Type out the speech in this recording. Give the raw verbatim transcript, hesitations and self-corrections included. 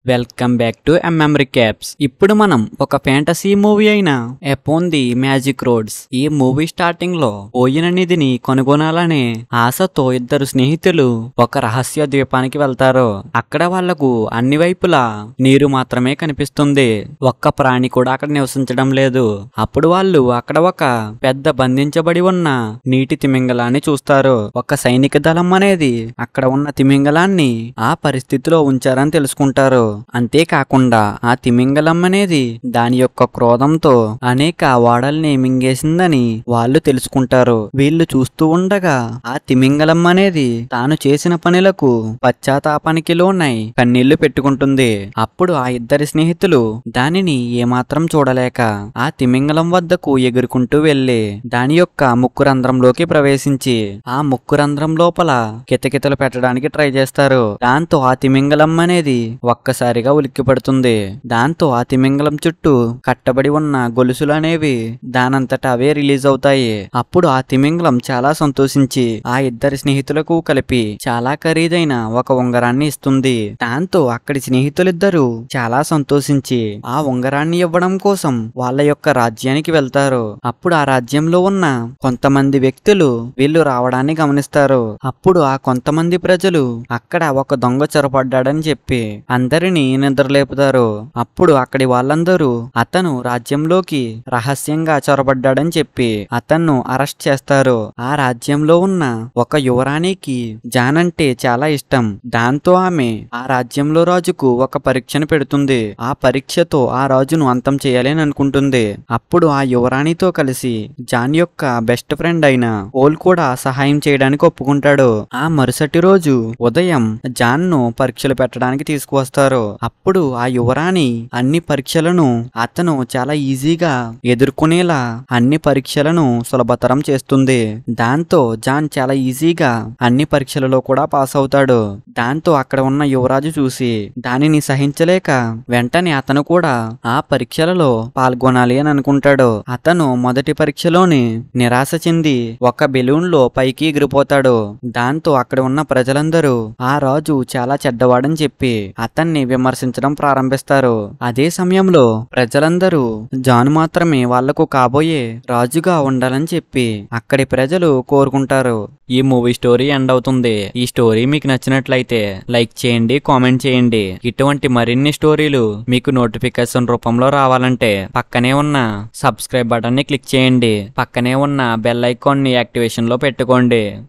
Welcome back to MM recaps. ఇప్పుడు మనం ఒక ఫ్యాంటసీ మూవీ అయిన అపాన్ ది మ్యాజిక్ రోడ్స్ ఈ మూవీ స్టార్టింగ్ లో పోయిన నిధిని కనుగొనాలనే ఆశతో ఇద్దరు స్నేహితులు ఒక రహస్య ద్వీపానికి వెళ్తారు. అక్కడ వాళ్లకు అన్ని వైపులా నీరు మాత్రమే కనిపిస్తుంది. ఒక్క ప్రాణి కూడా అక్కడ నివసించడం లేదు. అప్పుడు వాళ్ళు అక్కడ ఒక పెద్ద బంధించబడి ఉన్న నీటి తిమింగలాన్ని చూస్తారు. ఒక సైనిక దళం అనేది అక్కడ ఉన్న తిమింగలాన్ని ఆ పరిస్థితిలో ఉంచారని తెలుసుకుంటారు. అంతేకాకుండా ఆ తిమింగలం అనేది దాని యొక్క క్రోధంతో అనేక ఓడల్ని మింగేసిందని వాళ్ళు తెలుసుకుంటారు. వీళ్ళు చూస్తూ ఉండగా ఆ తిమింగలం అనేది తాను చేసిన పనులకు పశ్చాత్తాపానికి లోనై కన్నీళ్లు పెట్టుకుంటుంది. అప్పుడు ఆ ఇద్దరి స్నేహితులు దానిని ఏమాత్రం చూడలేక ఆ తిమింగలం వద్దకు ఎగురుకుంటూ వెళ్లి దాని యొక్క ముక్కు రంధ్రంలోకి ప్రవేశించి ఆ ముక్కు రంధ్రం లోపల కితకితలు పెట్టడానికి ట్రై చేస్తారు. దాంతో ఆ తిమింగలం అనేది ఒక్కసారిగా ఉలిక్కిపడుతుంది. దాంతో ఆ తిమింగలం చుట్టూ కట్టబడి ఉన్న గొలుసులు అనేవి దానంతట అవే రిలీజ్ అవుతాయి. అప్పుడు ఆ తిమింగలం చాలా సంతోషించి ఆ ఇద్దరి స్నేహితులకు కలిపి చాలా ఖరీదైన ఒక ఉంగరాన్ని ఇస్తుంది. దాంతో అక్కడి స్నేహితులిద్దరూ చాలా సంతోషించి ఆ ఉంగరాన్ని ఇవ్వడం కోసం వాళ్ళ యొక్క రాజ్యానికి వెళ్తారు. అప్పుడు ఆ రాజ్యంలో ఉన్న కొంతమంది వ్యక్తులు వీళ్ళు రావడాన్ని గమనిస్తారు. అప్పుడు ఆ కొంతమంది ప్రజలు అక్కడ ఒక దొంగ చొరబడ్డాడని చెప్పి అందరినీ నిద్రలేపుతారు. అప్పుడు అక్కడి వాళ్ళందరూ అతను రాజ్యంలోకి రహస్యంగా చొరబడ్డాడని చెప్పి అతన్ను అరెస్ట్ చేస్తారు. ఆ రాజ్యంలో ఉన్న ఒక యువరాణికి జాన్ అంటే చాలా ఇష్టం. దాంతో ఆమె ఆ రాజ్యంలో రాజుకు ఒక పరీక్షను పెడుతుంది. ఆ పరీక్షతో ఆ రాజును అంతం చేయాలని అనుకుంటుంది. అప్పుడు ఆ యువరాణితో కలిసి జాన్ యొక్క బెస్ట్ ఫ్రెండ్ అయిన ఓల్ కూడా సహాయం చేయడానికి ఒప్పుకుంటాడు. ఆ మరుసటి రోజు ఉదయం జాన్ ను పరీక్షలు పెట్టడానికి తీసుకువస్తారు. అప్పుడు ఆ యువరాణి అన్ని పరీక్షలను అతను చాలా ఈజీగా ఎదుర్కొనేలా అన్ని పరీక్షలను సులభతరం చేస్తుంది. దాంతో జాన్ చాలా ఈజీగా అన్ని పరీక్షలలో కూడా పాస్ అవుతాడు. దాంతో అక్కడ ఉన్న యువరాజు చూసి దానిని సహించలేక వెంటనే అతను కూడా ఆ పరీక్షలలో పాల్గొనాలి అని అనుకుంటాడు. అతను మొదటి పరీక్షలోని నిరాశ చెంది ఒక బెలూన్ లో పైకి ఎగిరిపోతాడు. దాంతో అక్కడ ఉన్న ప్రజలందరూ ఆ రాజు చాలా చెడ్డవాడని చెప్పి అతన్ని విమర్శించడం ప్రారంభిస్తారు. అదే సమయంలో ప్రజలందరూ జాన్ మాత్రమే వాళ్లకు కాబోయే రాజుగా ఉండాలని చెప్పి అక్కడి ప్రజలు కోరుకుంటారు. ఈ మూవీ స్టోరీ ఎండ్ అవుతుంది. ఈ స్టోరీ మీకు నచ్చినట్లయితే లైక్ చేయండి, కామెంట్ చేయండి. ఇటువంటి మరిన్ని స్టోరీలు మీకు నోటిఫికేషన్ రూపంలో రావాలంటే పక్కనే ఉన్న సబ్స్క్రైబ్ బటన్ ని క్లిక్ చేయండి. పక్కనే ఉన్న బెల్ ఐకాన్ ని యాక్టివేషన్ లో పెట్టుకోండి.